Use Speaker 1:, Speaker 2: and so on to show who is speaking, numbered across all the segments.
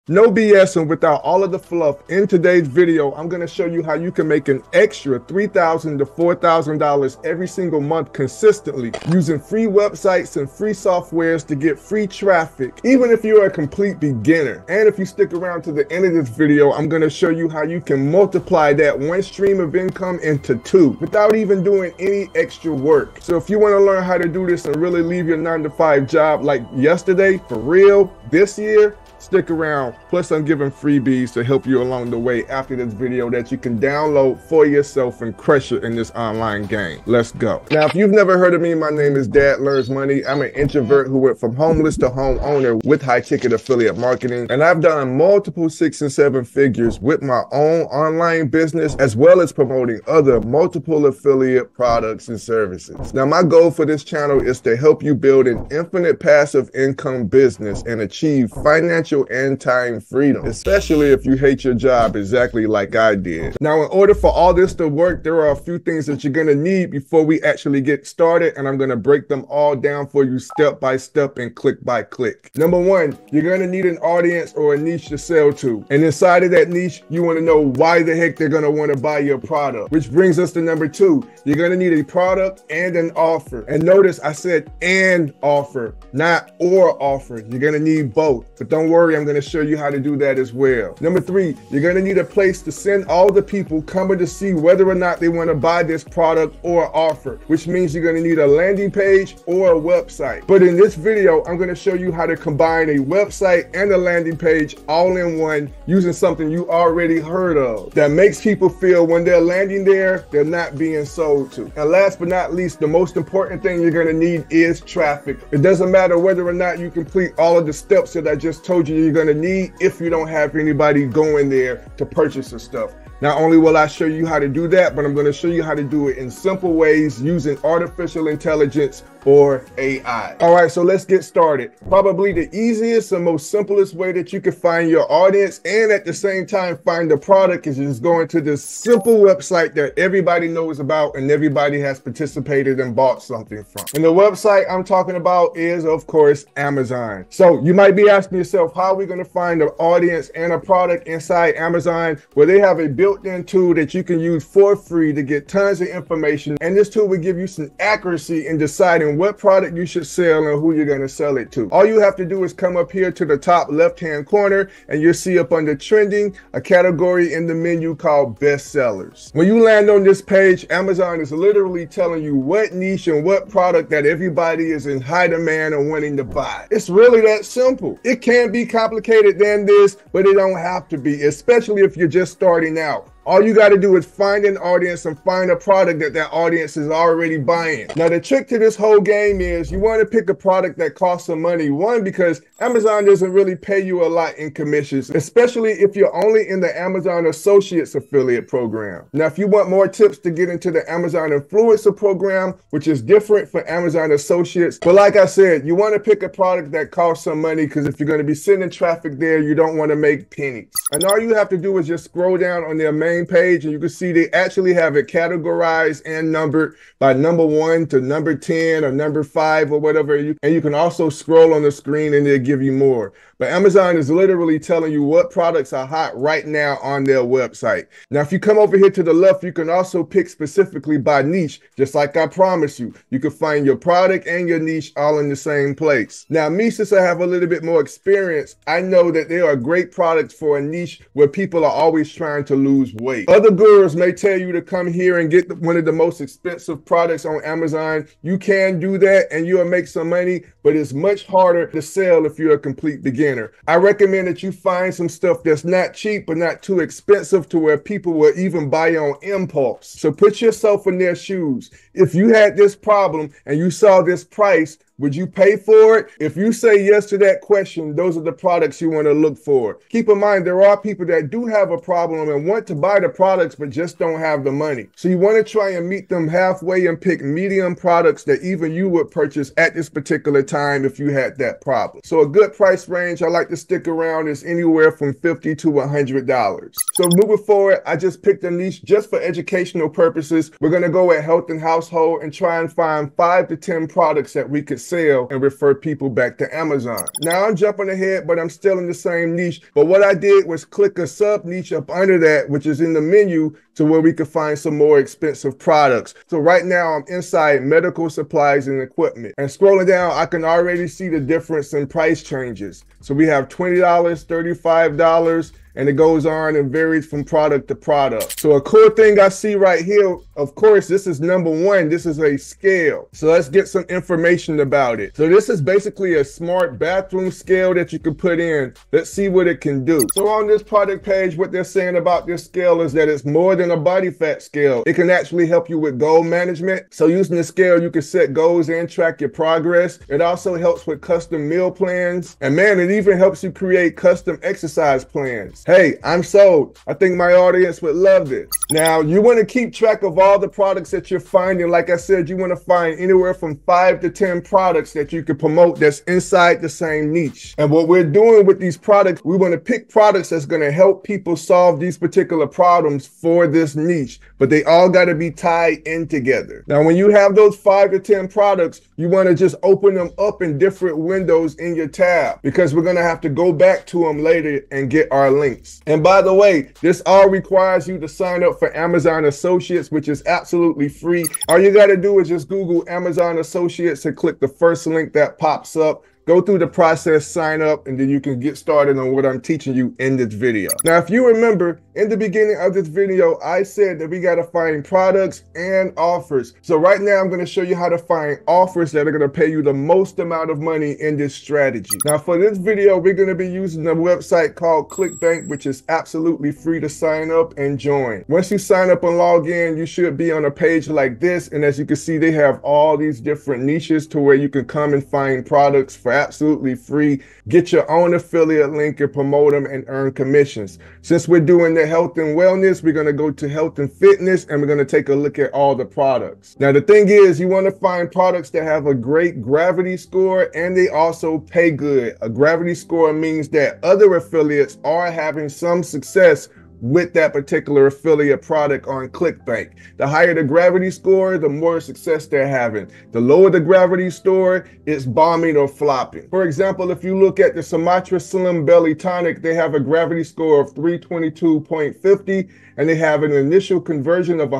Speaker 1: No BS and without all of the fluff, in today's video, I'm going to show you how you can make an extra $3,000 to $4,000 every single month consistently using free websites and free softwares to get free traffic, even if you're a complete beginner. And if you stick around to the end of this video, I'm going to show you how you can multiply that one stream of income into two without even doing any extra work. So if you want to learn how to do this and really leave your 9-to-5 job like yesterday, for real, this year, stick around. Plus, I'm giving freebies to help you along the way after this video that you can download for yourself and crush it in this online game. Let's go. Now, if you've never heard of me, my name is Dad Learns Money. I'm an introvert who went from homeless to homeowner with high-ticket affiliate marketing. And I've done multiple 6 and 7 figures with my own online business, as well as promoting other multiple affiliate products and services. Now, my goal for this channel is to help you build an infinite passive income business and achieve financial and time freedom, especially if you hate your job exactly like I did. Now, in order for all this to work, there are a few things that you're going to need before we actually get started, and I'm going to break them all down for you step by step and click by click. Number one, you're going to need an audience or a niche to sell to. And inside of that niche, you want to know why the heck they're going to want to buy your product, which brings us to number two. You're going to need a product and an offer. And notice I said and offer, not or offer. You're going to need both, but don't worry, I'm going to show you how to do that as well. Number three, you're going to need a place to send all the people coming to see whether or not they want to buy this product or offer, which means you're going to need a landing page or a website. But in this video, I'm going to show you how to combine a website and a landing page all in one using something you already heard of that makes people feel when they're landing there, they're not being sold to. And last but not least, the most important thing you're going to need is traffic. It doesn't matter whether or not you complete all of the steps that I just told you you're going to need if you don't have anybody going there to purchase the stuff. Not only will I show you how to do that, but I'm going to show you how to do it in simple ways using artificial intelligence or AI. All right, so let's get started. Probably the easiest and most simplest way that you can find your audience and at the same time find the product is just going to this simple website that everybody knows about and everybody has participated and bought something from. And the website I'm talking about is, of course, Amazon. So you might be asking yourself, how are we going to find an audience and a product inside Amazon? Well, they have a built-in tool that you can use for free to get tons of information. And this tool will give you some accuracy in deciding what product you should sell and who you're going to sell it to. All you have to do is come up here to the top left-hand corner and you'll see up under trending a category in the menu called best sellers. When you land on this page, Amazon is literally telling you what niche and what product that everybody is in high demand and wanting to buy. It's really that simple. It can be complicated than this, but it don't have to be, especially if you're just starting out. All you got to do is find an audience and find a product that that audience is already buying. Now, the trick to this whole game is you want to pick a product that costs some money. One, because Amazon doesn't really pay you a lot in commissions, especially if you're only in the Amazon Associates affiliate program. Now, if you want more tips to get into the Amazon Influencer program, which is different for Amazon Associates, but like I said, you want to pick a product that costs some money because if you're going to be sending traffic there, you don't want to make pennies. And all you have to do is just scroll down on their main page and you can see they actually have it categorized and numbered by number 1 to number 10 or number 5 or whatever. And you can also scroll on the screen and they'll give you more. But Amazon is literally telling you what products are hot right now on their website. Now, if you come over here to the left, you can also pick specifically by niche, just like I promised you. You can find your product and your niche all in the same place. Now, me, since I have a little bit more experience, I know that there are great products for a niche where people are always trying to lose weight. Other gurus may tell you to come here and get one of the most expensive products on Amazon. You can do that and you'll make some money, but it's much harder to sell if you're a complete beginner. I recommend that you find some stuff that's not cheap but not too expensive to where people will even buy on impulse. So put yourself in their shoes. If you had this problem and you saw this price, would you pay for it? If you say yes to that question, those are the products you want to look for. Keep in mind, there are people that do have a problem and want to buy the products, but just don't have the money. So you want to try and meet them halfway and pick medium products that even you would purchase at this particular time if you had that problem. So a good price range I like to stick around is anywhere from $50 to $100. So moving forward, I just picked a niche just for educational purposes. We're going to go at health and household and try and find 5 to 10 products that we could sale and refer people back to Amazon. Now I'm jumping ahead, but I'm still in the same niche. But what I did was click a sub niche up under that, which is in the menu, to where we could find some more expensive products. So right now I'm inside medical supplies and equipment. And scrolling down, I can already see the difference in price changes. So we have $20, $35, and it goes on and varies from product to product. So a cool thing I see right here, of course, this is number one. This is a scale. So let's get some information about it. So this is basically a smart bathroom scale that you can put in. Let's see what it can do. So on this product page, what they're saying about this scale is that it's more than a body fat scale. It can actually help you with goal management. So using the scale, you can set goals and track your progress. It also helps with custom meal plans. And man, it even helps you create custom exercise plans. Hey, I'm sold. I think my audience would love this. Now, you want to keep track of all the products that you're finding. Like I said, you want to find anywhere from 5 to 10 products that you can promote that's inside the same niche. And what we're doing with these products, we want to pick products that's going to help people solve these particular problems for this niche, but they all got to be tied in together. Now, when you have those 5 to 10 products, you want to just open them up in different windows in your tab, because we're going to have to go back to them later and get our links. And by the way, this all requires you to sign up for Amazon Associates, which is absolutely free. All you got to do is just Google Amazon Associates and click the first link that pops up. Go through the process, sign up, and then you can get started on what I'm teaching you in this video. Now, if you remember, in the beginning of this video, I said that we got to find products and offers. So right now, I'm going to show you how to find offers that are going to pay you the most amount of money in this strategy. Now, for this video, we're going to be using a website called ClickBank, which is absolutely free to sign up and join. Once you sign up and log in, you should be on a page like this. And as you can see, they have all these different niches to where you can come and find products for absolutely free. Get your own affiliate link and promote them and earn commissions. Since we're doing the health and wellness, we're going to go to health and fitness, and we're going to take a look at all the products. Now, the thing is, you want to find products that have a great gravity score and they also pay good. A gravity score means that other affiliates are having some success with that particular affiliate product on ClickBank. The higher the gravity score, the more success they're having. The lower the gravity score, it's bombing or flopping. For example, if you look at the Sumatra Slim Belly Tonic, they have a gravity score of 322.50, and they have an initial conversion of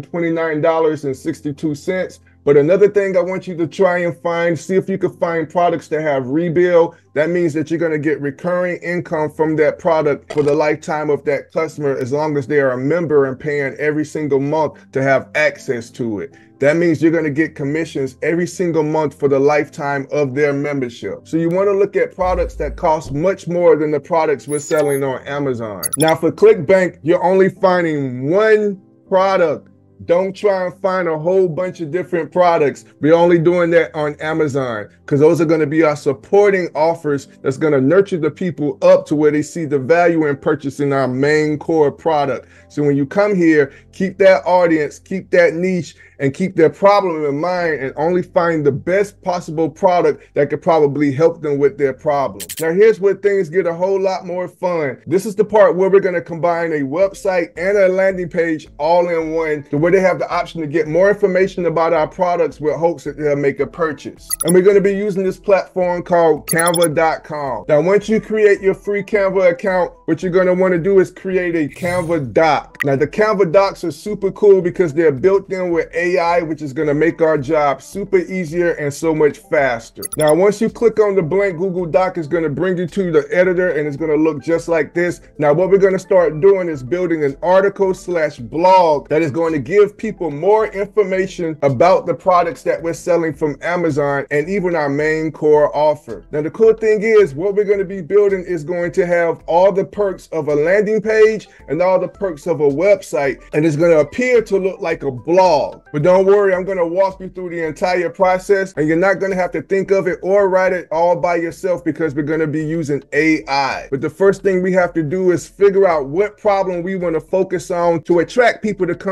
Speaker 1: $129.62. But another thing I want you to try and find, see if you can find products that have rebill. That means that you're going to get recurring income from that product for the lifetime of that customer, as long as they are a member and paying every single month to have access to it. That means you're going to get commissions every single month for the lifetime of their membership. So you want to look at products that cost much more than the products we're selling on Amazon. Now for ClickBank, you're only finding one product. Don't try and find a whole bunch of different products. We're only doing that on Amazon, because those are going to be our supporting offers that's going to nurture the people up to where they see the value in purchasing our main core product. So when you come here, keep that audience, keep that niche, and keep their problem in mind, and only find the best possible product that could probably help them with their problem. Now, here's where things get a whole lot more fun. This is the part where we're going to combine a website and a landing page all in one, to where they have the option to get more information about our products with hopes that they'll make a purchase. And we're going to be using this platform called Canva.com. Now, once you create your free Canva account, what you're going to want to do is create a Canva doc. Now, the Canva docs are super cool because they're built in with AI, which is going to make our job super easier and so much faster. Now, once you click on the blank Google Doc, it's going to bring you to the editor, and it's going to look just like this. Now, what we're going to start doing is building an article/blog that is going to give people more information about the products that we're selling from Amazon and even our main core offer. Now, the cool thing is, what we're going to be building is going to have all the perks of a landing page and all the perks of a website, and it's going to appear to look like a blog. But don't worry, I'm going to walk you through the entire process, and you're not going to have to think of it or write it all by yourself, because we're going to be using AI. But the first thing we have to do is figure out what problem we want to focus on to attract people to come to our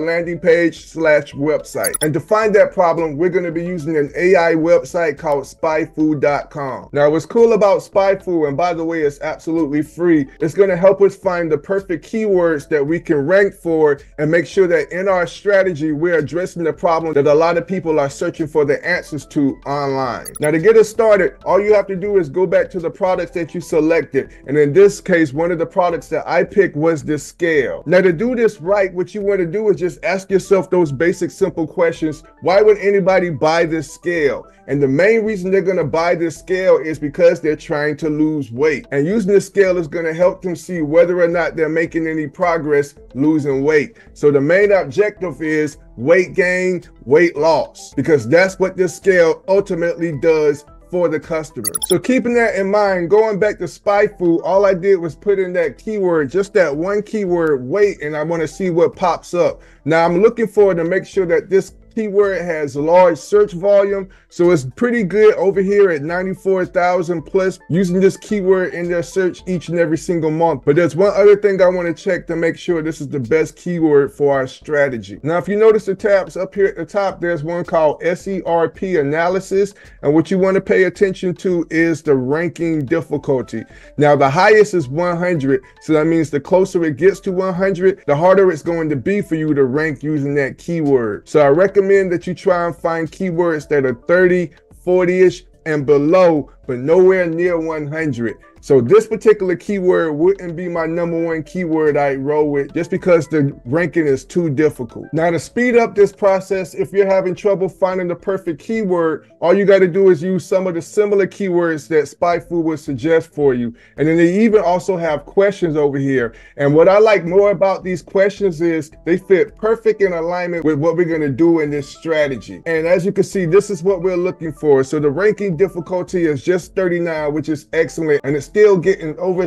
Speaker 1: landing page / website. And to find that problem, we're going to be using an AI website called spyfu.com. Now, what's cool about SpyFu, and by the way, it's absolutely free, it's going to help us find the perfect keywords that we can rank for and make sure that in our strategy, we're addressing the problem that a lot of people are searching for the answers to online. Now, to get us started, all you have to do is go back to the products that you selected. And in this case, one of the products that I picked was this scale. Now, to do this right, what you want to do is just ask yourself those basic, simple questions. Why would anybody buy this scale? And the main reason they're going to buy this scale is because they're trying to lose weight. And using this scale is going to help them see whether or not they're making any progress losing weight. So the main objective is weight gain, weight loss, because that's what this scale ultimately does for the customer. So keeping that in mind, going back to SpyFu, all I did was put in that keyword, just that one keyword, weight, and I want to see what pops up. Now I'm looking for to make sure that this keyword has large search volume, so it's pretty good over here at 94,000 plus using this keyword in their search each and every single month. But there's one other thing I want to check to make sure this is the best keyword for our strategy. Now, if you notice the tabs up here at the top, there's one called SERP analysis, and what you want to pay attention to is the ranking difficulty. Now, the highest is 100, so that means the closer it gets to 100, the harder it's going to be for you to rank using that keyword. So I recommend that you try and find keywords that are 30, 40-ish and below, but nowhere near 100. So this particular keyword wouldn't be my #1 keyword I'd roll with just because the ranking is too difficult. Now, to speed up this process, if you're having trouble finding the perfect keyword, all you got to do is use some of the similar keywords that SpyFu would suggest for you. And then they even also have questions over here. And what I like more about these questions is they fit perfect in alignment with what we're going to do in this strategy. And as you can see, this is what we're looking for. So the ranking difficulty is just 39, which is excellent. And it's still getting over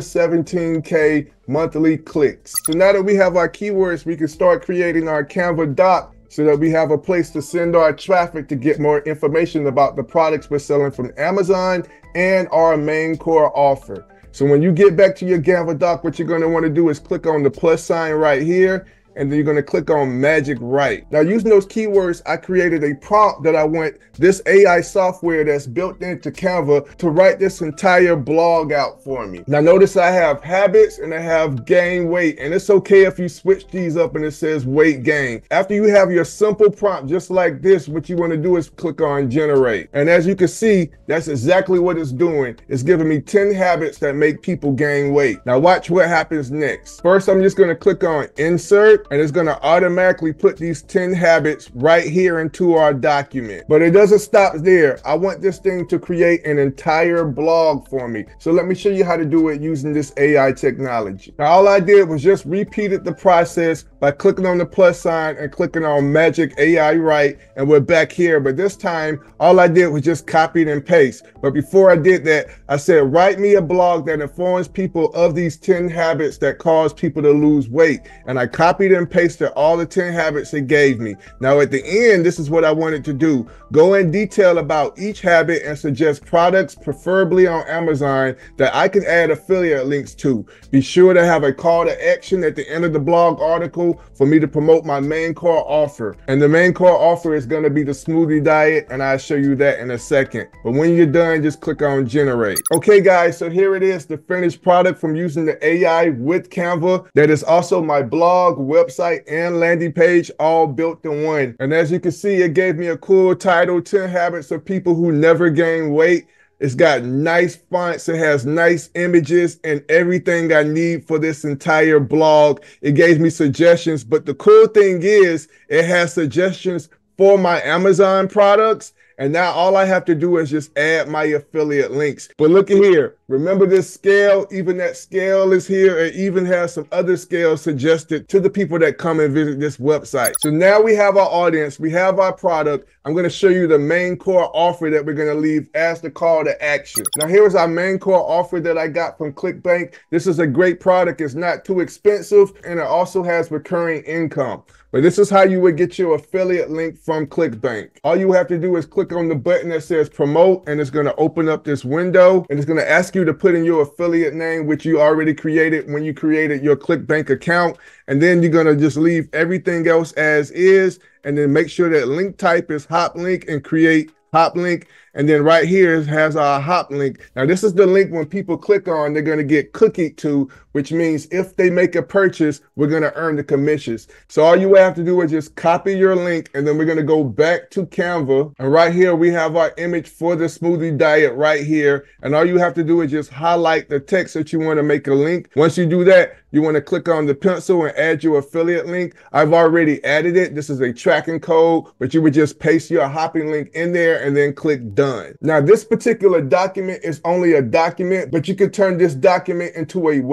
Speaker 1: 17K monthly clicks. So now that we have our keywords, we can start creating our Canva doc so that we have a place to send our traffic to get more information about the products we're selling from Amazon and our main core offer. So when you get back to your Canva doc, what you're going to want to do is click on the plus sign right here, and then you're going to click on Magic Write. Now, using those keywords, I created a prompt that I want this AI software that's built into Canva to write this entire blog out for me. Now, notice I have habits and I have gain weight, and it's okay if you switch these up and it says weight gain. After you have your simple prompt just like this, what you want to do is click on Generate. And as you can see, that's exactly what it's doing. It's giving me 10 habits that make people gain weight. Now, watch what happens next. First, I'm just going to click on Insert, and it's going to automatically put these 10 habits right here into our document. But it doesn't stop there. I want this thing to create an entire blog for me. So let me show you how to do it using this AI technology. Now, all I did was just repeated the process by clicking on the plus sign and clicking on Magic AI Write, and we're back here. But this time, all I did was just copy and paste. But before I did that, I said, write me a blog that informs people of these 10 habits that cause people to lose weight. And I copied and pasted all the 10 habits it gave me. Now at the end, this is what I wanted to do. Go in detail about each habit and suggest products, preferably on Amazon, that I can add affiliate links to. Be sure to have a call to action at the end of the blog article for me to promote my main core offer. And the main core offer is going to be the smoothie diet, and I'll show you that in a second. But when you're done, just click on Generate. Okay guys, so here it is, the finished product from using the AI with Canva. That is also my blog, website, and landing page all built in one. And as you can see, it gave me a cool title, 10 habits of people who never gain weight. It's got nice fonts, it has nice images and everything I need for this entire blog. It gave me suggestions, but the cool thing is it has suggestions for my Amazon products. And now all I have to do is just add my affiliate links. But look at here, remember this scale? Even that scale is here. It even has some other scales suggested to the people that come and visit this website. So now we have our audience, we have our product. I'm gonna show you the main core offer that we're gonna leave as the call to action. Now here's our main core offer that I got from ClickBank. This is a great product, it's not too expensive, and it also has recurring income. But this is how you would get your affiliate link from ClickBank. All you have to do is click on the button that says promote, and it's going to open up this window, and it's going to ask you to put in your affiliate name, which you already created when you created your ClickBank account. And then you're going to just leave everything else as is, and then make sure that link type is hop link and create hop link. And then right here it has our hop link. Now this is the link when people click on, they're going to get cookied to, which means if they make a purchase, we're going to earn the commissions. So all you have to do is just copy your link, and then we're going to go back to Canva. And right here we have our image for the smoothie diet right here. And all you have to do is just highlight the text that you want to make a link. Once you do that, you want to click on the pencil and add your affiliate link. I've already added it. This is a tracking code, but you would just paste your hopping link in there and then click done. Now, this particular document is only a document, but you can turn this document into a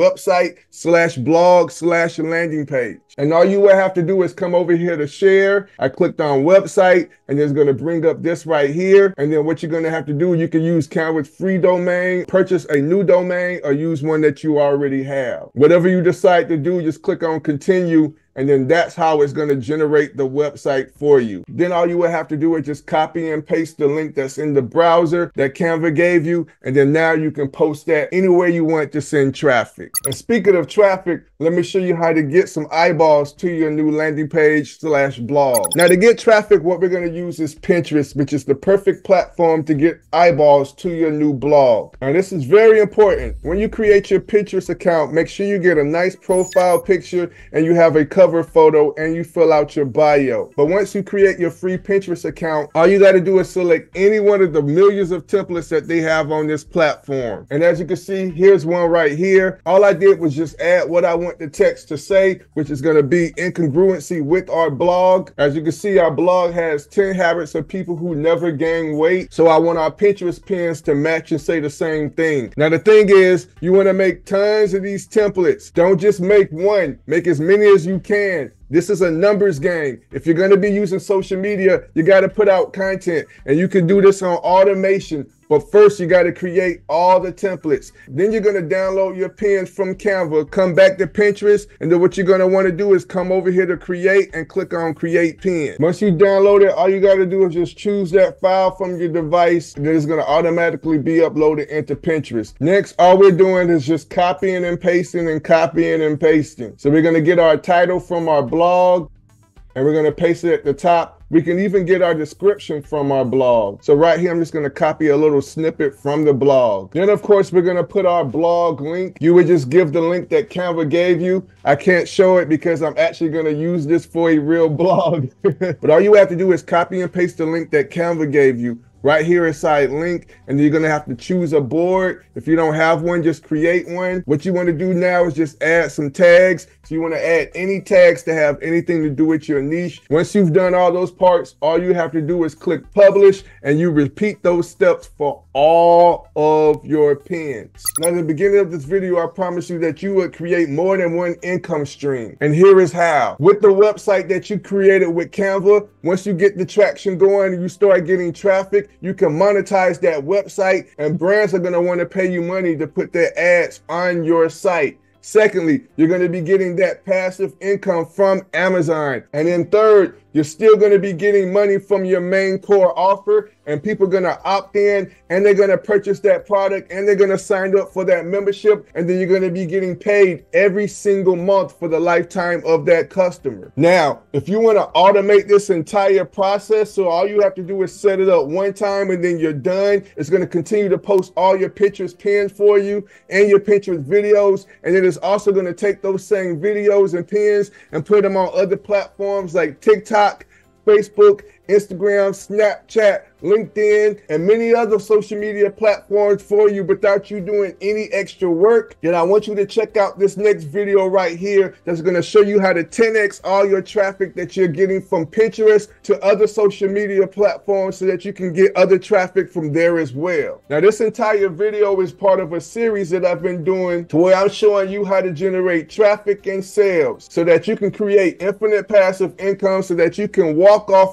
Speaker 1: website/blog/landing page. And all you will have to do is come over here to share. I clicked on website, and it's going to bring up this right here. And then what you're going to have to do, you can use Canva's free domain, purchase a new domain, or use one that you already have. Whatever you decide to do, just click on continue, and then that's how it's going to generate the website for you. Then all you will have to do is just copy and paste the link that's in the browser that Canva gave you, and then now you can post that anywhere you want to send traffic. And speaking of traffic, let me show you how to get some eyeballs to your new landing page/blog. Now, to get traffic, what we're going to use is Pinterest, which is the perfect platform to get eyeballs to your new blog. Now, this is very important. When you create your Pinterest account, make sure you get a nice profile picture and you have a cover photo and you fill out your bio. But once you create your free Pinterest account, all you got to do is select any one of the millions of templates that they have on this platform. And as you can see, here's one right here. All I did was just add what I want the text to say, which is going to be in congruency with our blog. As you can see, our blog has 10 habits of people who never gain weight. So I want our Pinterest pins to match and say the same thing. Now, the thing is, you want to make tons of these templates. Don't just make one, make as many as you can. This is a numbers game. If you're going to be using social media, you got to put out content, and you can do this on automation. But first, you got to create all the templates. Then you're going to download your pins from Canva, come back to Pinterest, and then what you're going to want to do is come over here to create and click on create pin. Once you download it, all you got to do is just choose that file from your device, and then it's going to automatically be uploaded into Pinterest. Next, all we're doing is just copying and pasting and copying and pasting. So we're going to get our title from our blog, and we're going to paste it at the top. We can even get our description from our blog. So right here, I'm just going to copy a little snippet from the blog. Then, of course, we're going to put our blog link. You would just give the link that Canva gave you. I can't show it because I'm actually going to use this for a real blog. But all you have to do is copy and paste the link that Canva gave you right here inside link, and you're going to have to choose a board. If you don't have one, just create one. What you want to do now is just add some tags. So you want to add any tags to have anything to do with your niche. Once you've done all those parts, all you have to do is click publish, and you repeat those steps for all of your pins. Now, in the beginning of this video, I promised you that you would create more than one income stream. And here is how. With the website that you created with Canva, once you get the traction going and you start getting traffic, you can monetize that website, and brands are going to want to pay you money to put their ads on your site. Secondly, you're going to be getting that passive income from Amazon. And then third, you're still going to be getting money from your main core offer, and people are going to opt in, and they're going to purchase that product, and they're going to sign up for that membership, and then you're going to be getting paid every single month for the lifetime of that customer. Now, if you want to automate this entire process, so all you have to do is set it up one time and then you're done. It's going to continue to post all your Pinterest pins for you and your Pinterest videos, and it is also going to take those same videos and pins and put them on other platforms like TikTok, Facebook, Instagram, Snapchat, LinkedIn, and many other social media platforms for you without you doing any extra work. Then I want you to check out this next video right here that's going to show you how to 10x all your traffic that you're getting from Pinterest to other social media platforms so that you can get other traffic from there as well. Now, this entire video is part of a series that I've been doing to where I'm showing you how to generate traffic and sales so that you can create infinite passive income so that you can walk off and leave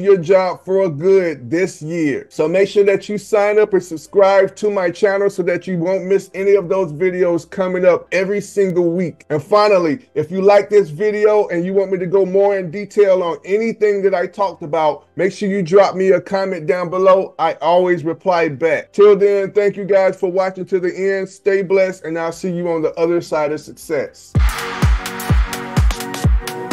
Speaker 1: leave your job for good this year. So make sure that you sign up and subscribe to my channel so that you won't miss any of those videos coming up every single week. And finally, if you like this video and you want me to go more in detail on anything that I talked about, make sure you drop me a comment down below. I always reply back. Till then, thank you guys for watching to the end. Stay blessed, and I'll see you on the other side of success.